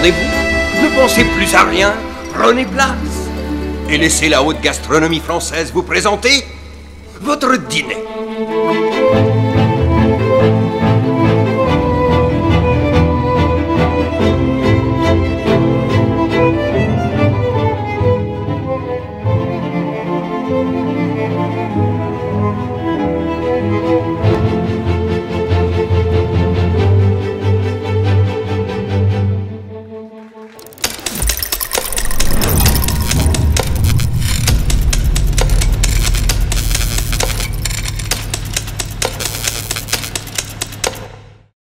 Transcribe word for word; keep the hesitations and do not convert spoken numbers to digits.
détendez-vous. Ne pensez plus à rien. Prenez place. Et laissez la haute gastronomie française vous présenter votre dîner.